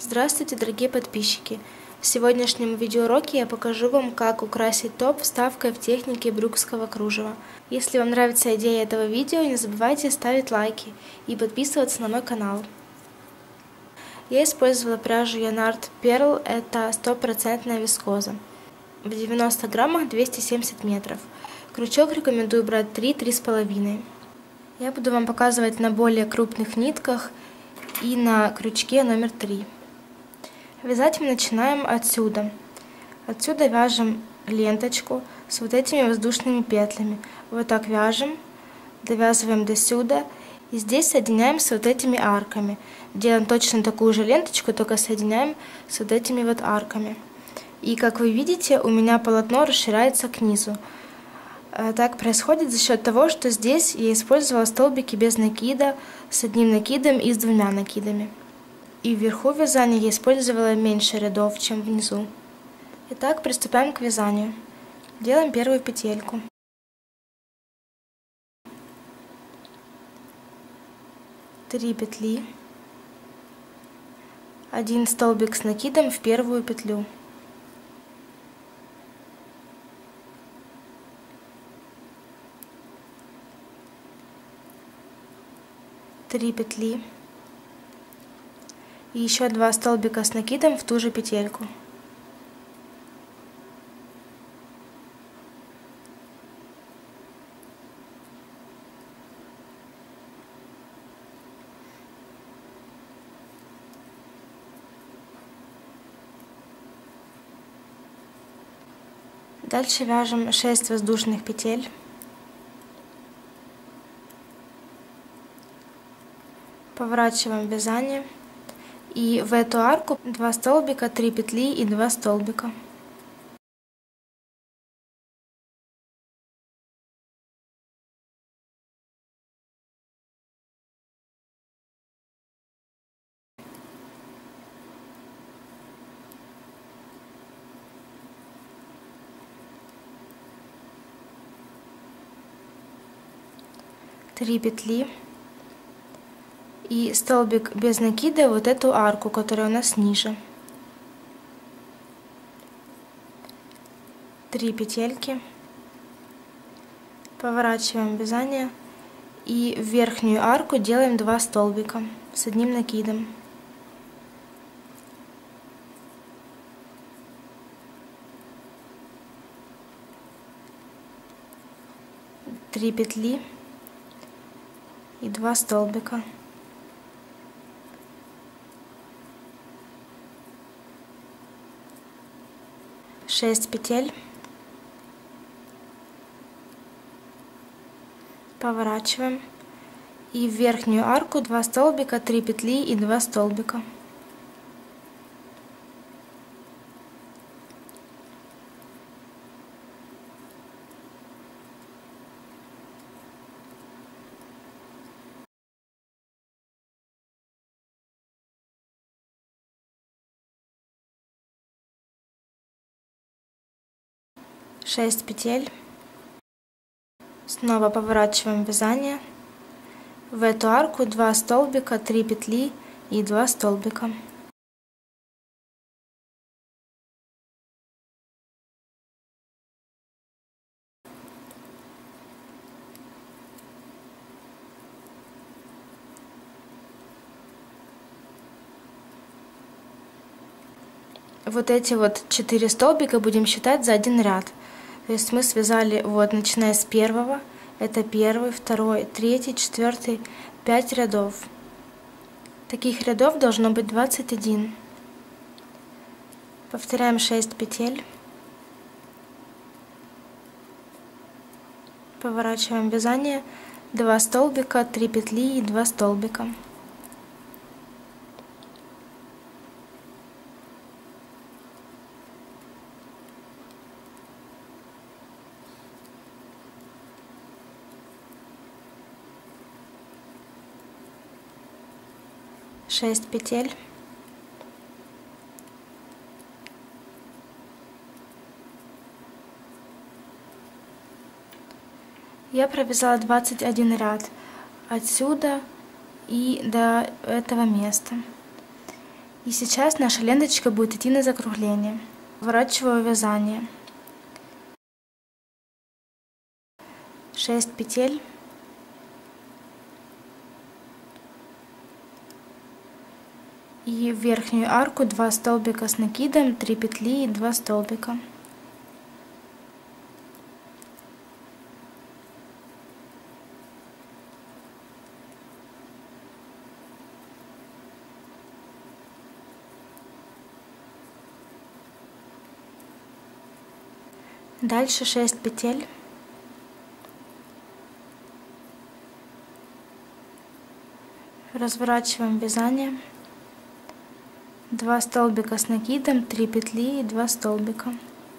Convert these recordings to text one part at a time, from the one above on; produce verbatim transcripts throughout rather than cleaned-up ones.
Здравствуйте, дорогие подписчики! В сегодняшнем видеоуроке я покажу вам, как украсить топ вставкой в технике брюкского кружева. Если вам нравится идея этого видео, не забывайте ставить лайки и подписываться на мой канал. Я использовала пряжу Yarnart Pearl, это стопроцентная вискоза. В девяноста граммах двести семьдесят метров. Крючок рекомендую брать три-три с половиной. Я буду вам показывать на более крупных нитках и на крючке номер три. Вязать мы начинаем отсюда. Отсюда вяжем ленточку с вот этими воздушными петлями. Вот так вяжем, довязываем до сюда и здесь соединяем с вот этими арками. Делаем точно такую же ленточку, только соединяем с вот этими вот арками. И как вы видите, у меня полотно расширяется к низу. Так происходит за счет того, что здесь я использовала столбики без накида, с одним накидом и с двумя накидами. И вверху вязания я использовала меньше рядов, чем внизу. Итак, приступаем к вязанию. Делаем первую петельку. Три петли. Один столбик с накидом в первую петлю. Три петли. И еще два столбика с накидом в ту же петельку. Дальше вяжем шесть воздушных петель. Поворачиваем вязание. И в эту арку два столбика, три петли и два столбика. Три петли. И столбик без накида, вот эту арку, которая у нас ниже. Три петельки. Поворачиваем вязание. И в верхнюю арку делаем два столбика с одним накидом. Три петли и два столбика. шесть петель. Поворачиваем. И в верхнюю арку два столбика, три петли и два столбика. шесть петель. Снова поворачиваем вязание. В эту арку два столбика, три петли и два столбика. Вот эти вот четыре столбика будем считать за один ряд. То есть мы связали, вот, начиная с первого, это первый, второй, третий, четвертый, пять рядов. Таких рядов должно быть двадцать один. Повторяем шесть петель. Поворачиваем вязание, два столбика, три петли и два столбика. шесть петель. Я провязала двадцать один ряд отсюда и до этого места. И сейчас наша ленточка будет идти на закругление. Поворачиваю вязание. шесть петель. И в верхнюю арку два столбика с накидом, три петли и два столбика. Дальше шесть петель. Разворачиваем вязание. два столбика с накидом, три петли и два столбика.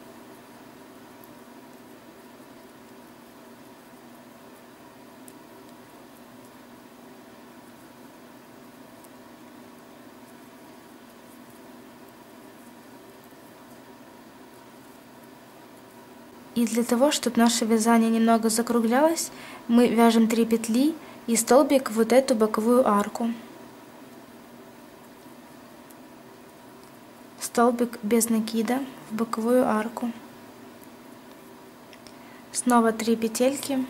И для того, чтобы наше вязание немного закруглялось, мы вяжем три петли и столбик в вот эту боковую арку. Столбик без накида в боковую арку. Снова три петельки.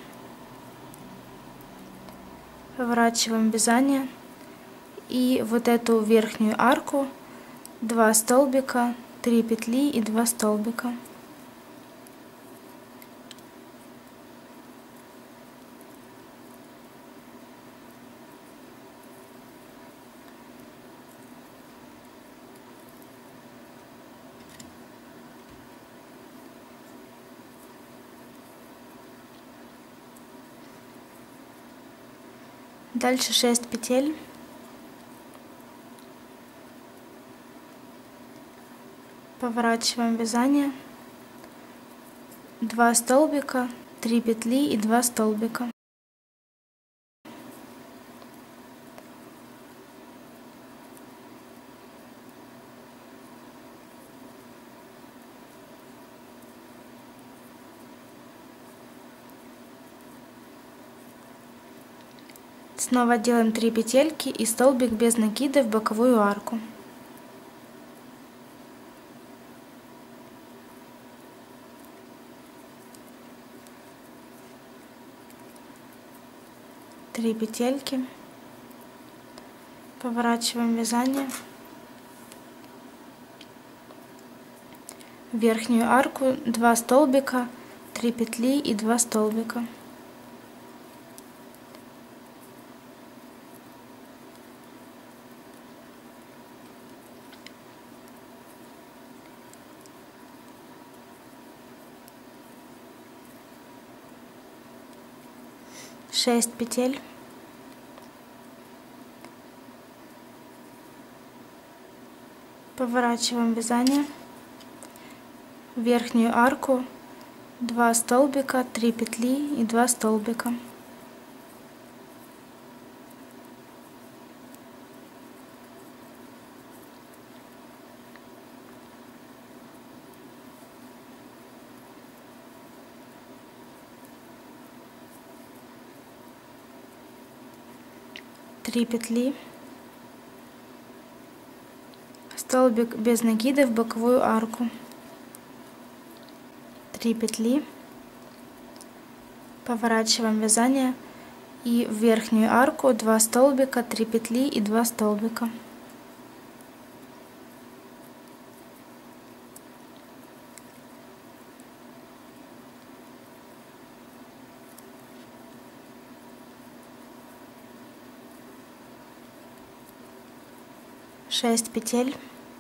Поворачиваем вязание. И вот эту верхнюю арку два столбика, три петли и два столбика. Дальше шесть петель. Поворачиваем вязание. два столбика, три петли и два столбика. Снова делаем три петельки и столбик без накида в боковую арку. три петельки. Поворачиваем вязание. В верхнюю арку два столбика, три петли и два столбика. шесть петель. Поворачиваем вязание. В верхнюю арку два столбика, три петли и два столбика. три петли, столбик без накида в боковую арку, три петли, поворачиваем вязание и в верхнюю арку два столбика, три петли и два столбика. шесть петель.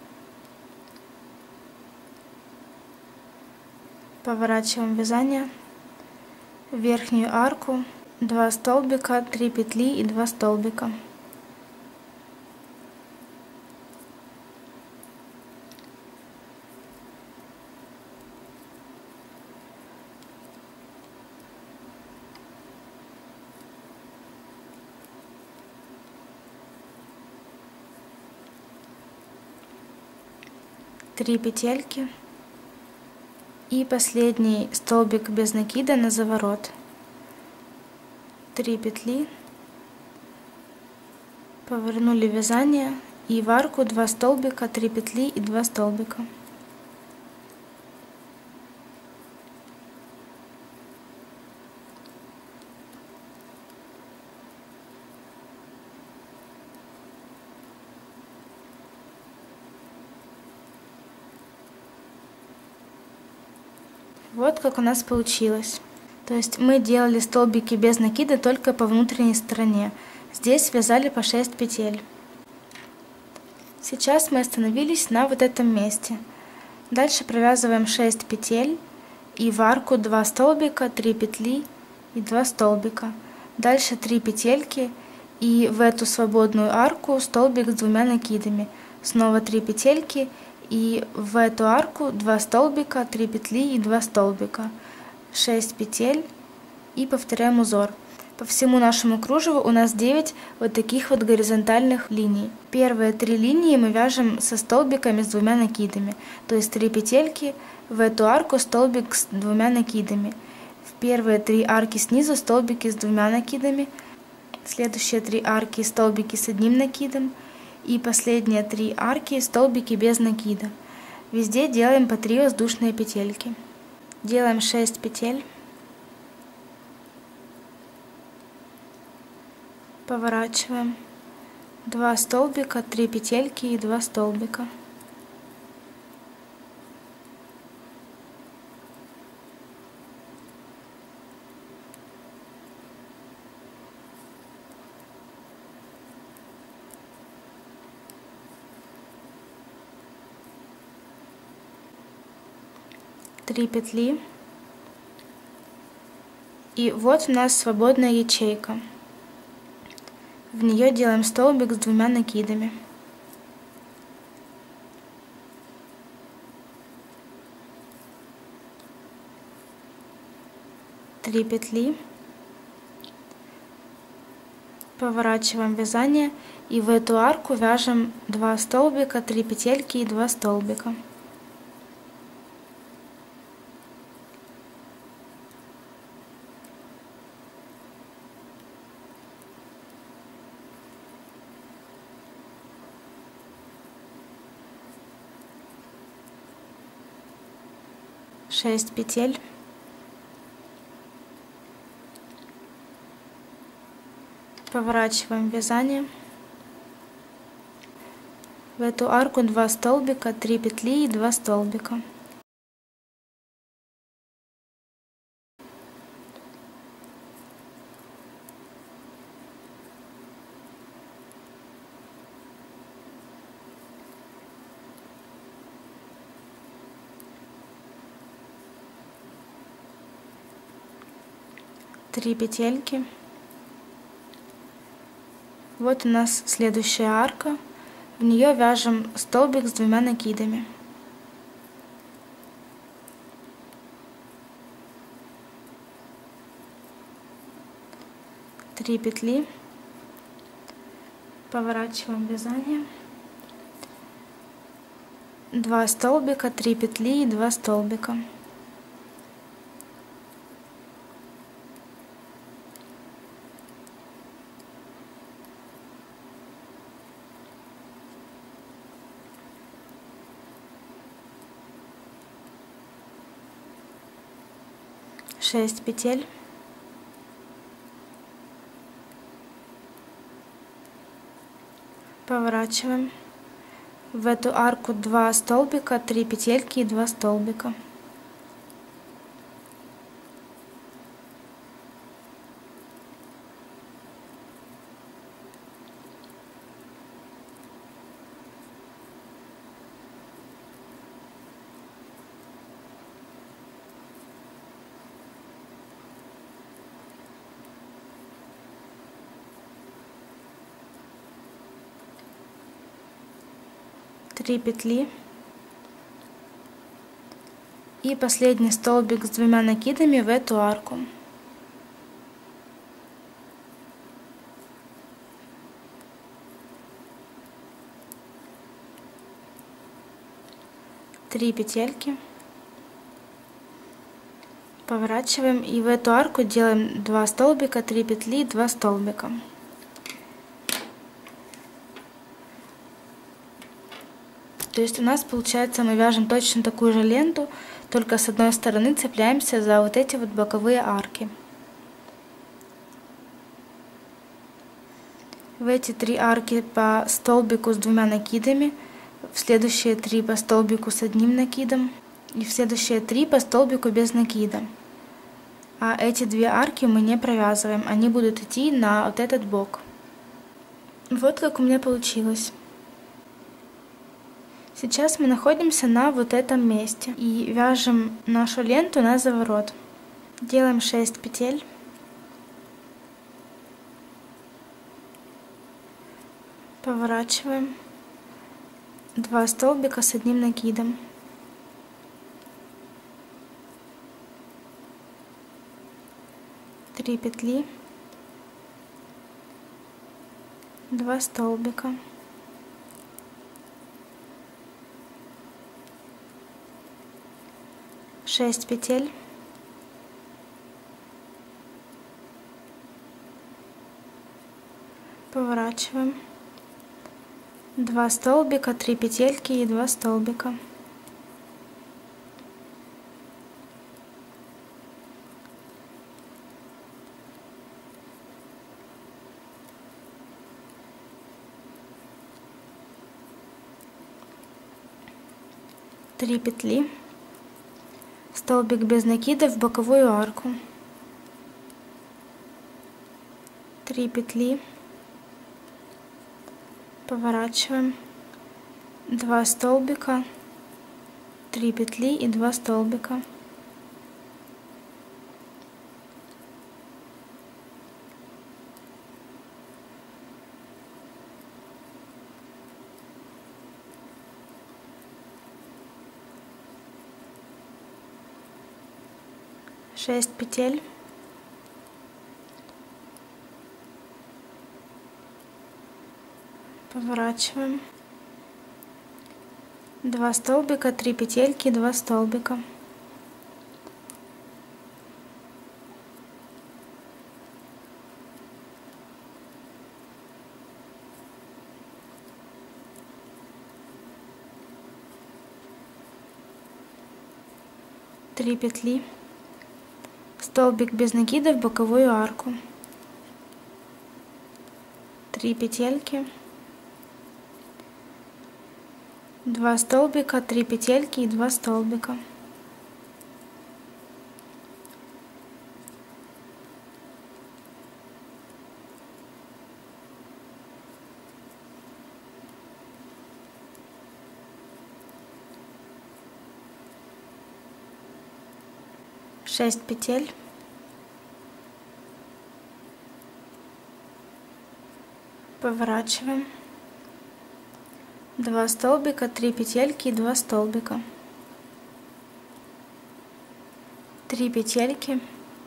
Поворачиваем вязание. В верхнюю арку два столбика, три петли и два столбика. три петельки и последний столбик без накида на заворот, три петли, повернули вязание и в арку два столбика, три петли и два столбика. Вот как у нас получилось. То есть мы делали столбики без накида только по внутренней стороне. Здесь вязали по шесть петель. Сейчас мы остановились на вот этом месте. Дальше провязываем шесть петель и в арку два столбика, три петли и два столбика. Дальше три петельки и в эту свободную арку столбик с двумя накидами. Снова три петельки и в эту арку два столбика, три петли и два столбика. шесть петель и повторяем узор. По всему нашему кружеву у нас девять вот таких вот горизонтальных линий. Первые три линии мы вяжем со столбиками с двумя накидами, то есть три петельки, в эту арку столбик с двумя накидами. В первые три арки снизу столбики с двумя накидами, следующие три арки столбики с одним накидом и последние три арки столбики без накида. Везде делаем по три воздушные петельки. Делаем шесть петель. Поворачиваем два столбика, три петельки и два столбика. три петли. И вот у нас свободная ячейка. В нее делаем столбик с двумя накидами. три петли. Поворачиваем вязание и в эту арку вяжем два столбика, три петельки и два столбика. шесть петель. Поворачиваем вязание. В эту арку два столбика, три петли и два столбика. три петельки. Вот у нас следующая арка. В нее вяжем столбик с двумя накидами. три петли. Поворачиваем вязание. два столбика, три петли и два столбика. шесть петель. Поворачиваем. В эту арку два столбика, три петельки и два столбика. три петли и последний столбик с двумя накидами в эту арку. три петельки. Поворачиваем и в эту арку делаем два столбика, три петли, два столбика. То есть у нас получается, мы вяжем точно такую же ленту, только с одной стороны цепляемся за вот эти вот боковые арки. В эти три арки по столбику с двумя накидами, в следующие три по столбику с одним накидом и в следующие три по столбику без накида. А эти две арки мы не провязываем, они будут идти на вот этот бок. Вот как у меня получилось. Сейчас мы находимся на вот этом месте и вяжем нашу ленту на заворот. Делаем шесть петель. Поворачиваем. Два столбика с одним накидом. Три петли. Два столбика. Шесть петель. Поворачиваем. Два столбика, три петельки и два столбика. Три петли. Столбик без накида в боковую арку. Три петли. Поворачиваем. Два столбика. Три петли и два столбика. Шесть петель. Поворачиваем. Два столбика, три петельки, два столбика. Три петли. Столбик без накида в боковую арку. Три петельки. Два столбика, три петельки и два столбика. Шесть петель. Поворачиваем. Два столбика, три петельки и два столбика. Три петельки.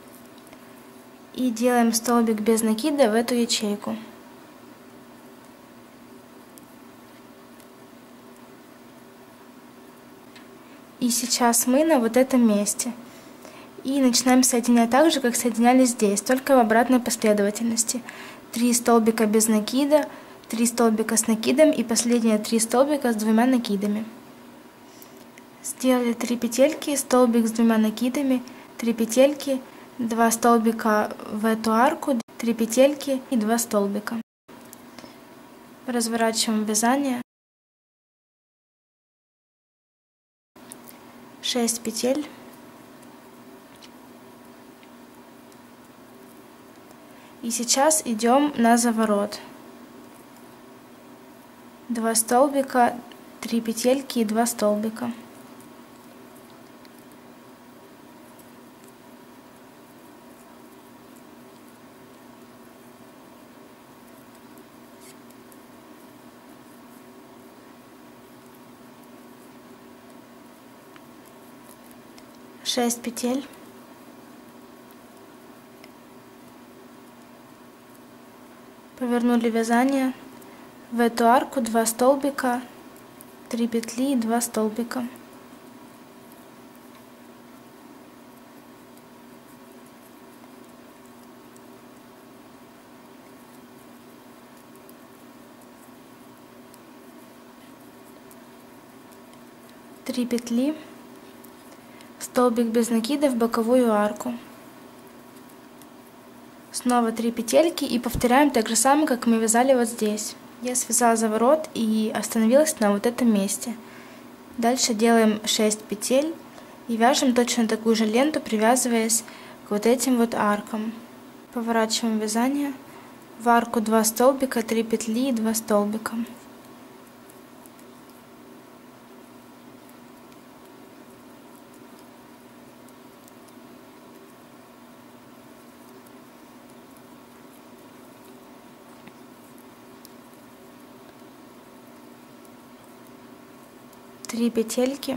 И делаем столбик без накида в эту ячейку. И сейчас мы на вот этом месте. И начинаем соединять так же, как соединяли здесь, только в обратной последовательности. Три столбика без накида, три столбика с накидом и последние три столбика с двумя накидами. Сделали три петельки, столбик с двумя накидами, три петельки, два столбика в эту арку, три петельки и два столбика. Разворачиваем вязание. шесть петель. И сейчас идем на заворот. Два столбика, три петельки и два столбика. Шесть петель. Повернули вязание. В эту арку два столбика, три петли и два столбика. три петли, столбик без накида в боковую арку, снова три петельки и повторяем так же самое, как мы вязали вот здесь. Я связала заворот и остановилась на вот этом месте. Дальше делаем шесть петель и вяжем точно такую же ленту, привязываясь к вот этим вот аркам. Поворачиваем вязание. В арку два столбика, три петли и два столбика. Три петельки,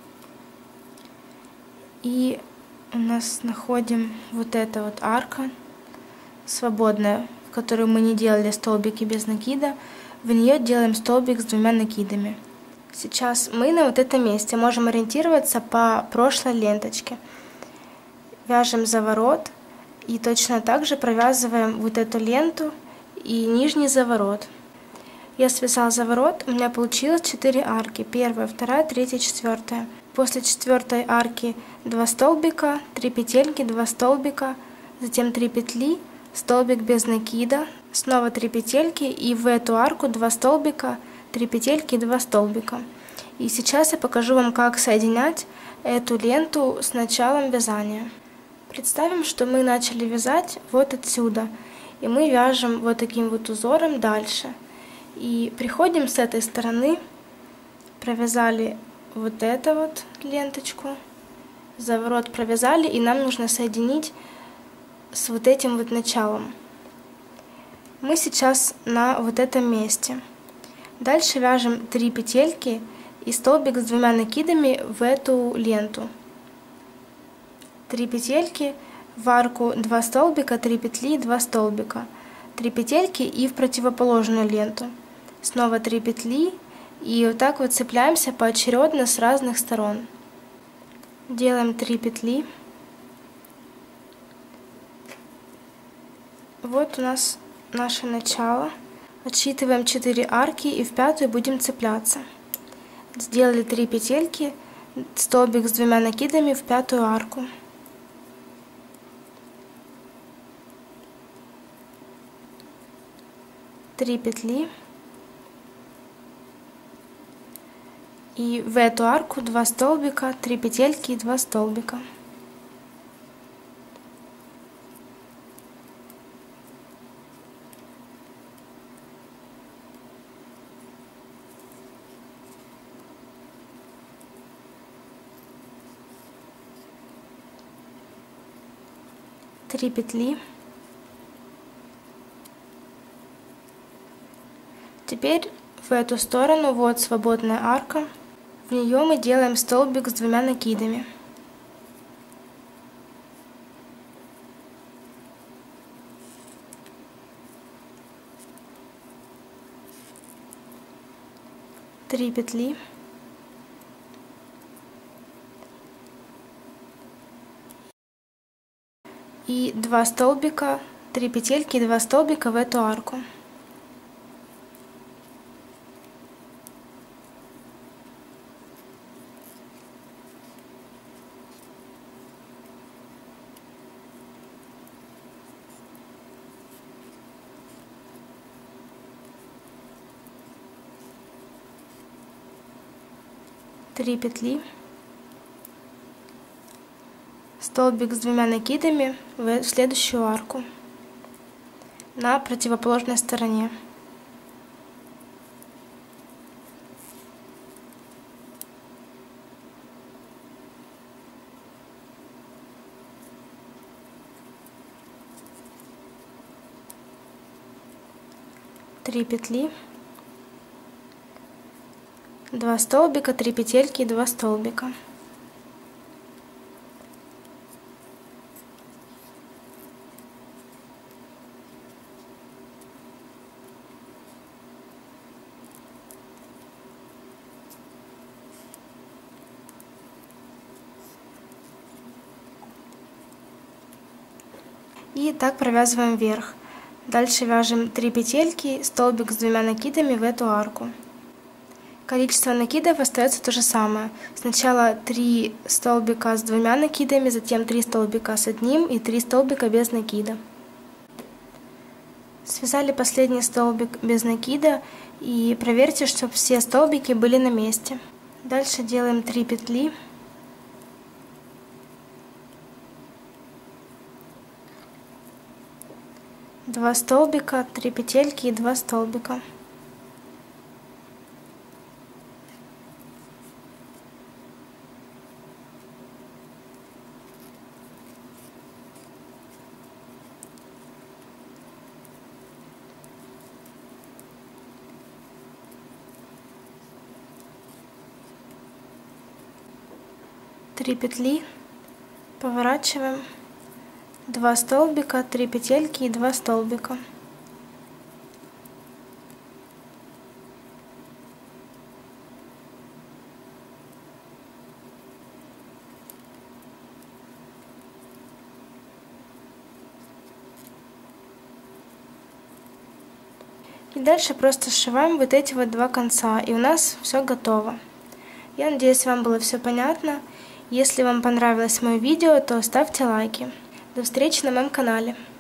и у нас находим вот эта вот арка свободная, в которую мы не делали столбики без накида, в нее делаем столбик с двумя накидами. Сейчас мы на вот этом месте можем ориентироваться по прошлой ленточке. Вяжем заворот и точно так же провязываем вот эту ленту и нижний заворот. Я связала заворот, у меня получилось четыре арки. Первая, вторая, третья, четвертая. После четвертой арки два столбика, три петельки, два столбика, затем три петли, столбик без накида, снова три петельки и в эту арку два столбика, три петельки, два столбика. И сейчас я покажу вам, как соединять эту ленту с началом вязания. Представим, что мы начали вязать вот отсюда, и мы вяжем вот таким вот узором дальше. И приходим с этой стороны, провязали вот эту вот ленточку, заворот провязали, и нам нужно соединить с вот этим вот началом. Мы сейчас на вот этом месте. Дальше вяжем три петельки и столбик с двумя накидами в эту ленту. три петельки, в арку два столбика, три петли, два столбика. три петельки и в противоположную ленту. Снова три петли, и вот так вот цепляемся поочередно с разных сторон. Делаем три петли. Вот у нас наше начало. Отсчитываем четыре арки и в пятую будем цепляться. Сделали три петельки, столбик с двумя накидами в пятую арку. три петли. И в эту арку два столбика, три петельки и два столбика. три петли. Теперь в эту сторону вот свободная арка. В нее мы делаем столбик с двумя накидами. три петли. И два столбика, три петельки и два столбика в эту арку. три петли, столбик с двумя накидами в следующую арку на противоположной стороне. три петли, два столбика, три петельки и два столбика. И так провязываем вверх. Дальше вяжем три петельки, столбик с двумя накидами в эту арку. Количество накидов остается то же самое. Сначала три столбика с двумя накидами, затем три столбика с одним и три столбика без накида. Связали последний столбик без накида и проверьте, чтобы все столбики были на месте. Дальше делаем три петли. два столбика, три петельки и два столбика. три петли, поворачиваем, два столбика, три петельки и два столбика. И дальше просто сшиваем вот эти вот два конца, и у нас все готово. Я надеюсь, вам было все понятно. Если вам понравилось мое видео, то ставьте лайки. До встречи на моем канале.